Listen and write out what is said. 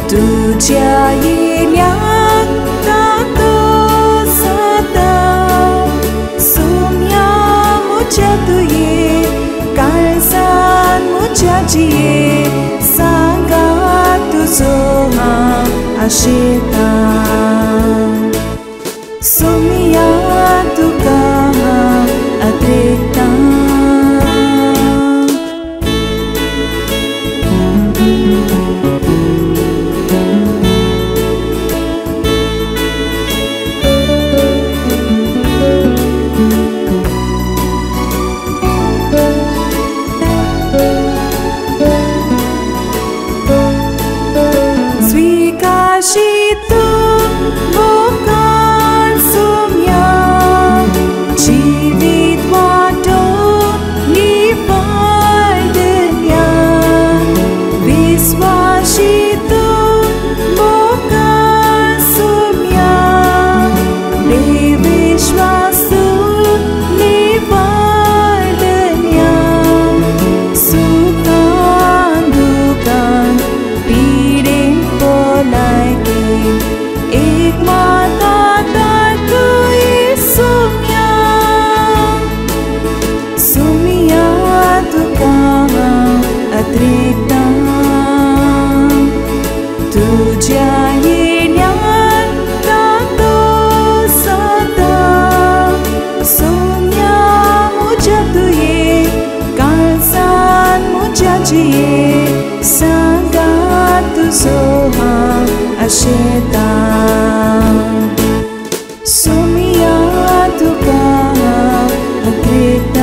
Tuja yinyak tato sata Sumya mujatuye Kalsan mujajiye Sangatu soha ashita Sumya tukaha atreta Shitu bukan sumya Jivit wado nifai dunya Viswa shitu bukan sumya Vishwasu nifai dunya Sukan dukan piring polai एक माता ताकु सुमिया सुमिया तुकाहा अत्रेता तुझ्या येण्यान तातो सदा सुमिया मुझ्या तुये कालसान मुझ्या जिये सांगा तुझोहा ashita Sumya tukaha atreta